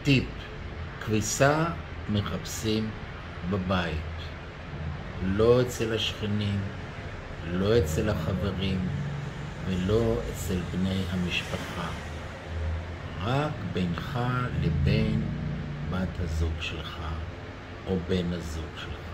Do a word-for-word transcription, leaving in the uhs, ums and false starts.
טיפ, כביסה מחפשים בבית, לא אצל השכנים, לא אצל החברים ולא אצל בני המשפחה, רק בינך לבין בת הזוג שלך או בן הזוג שלך.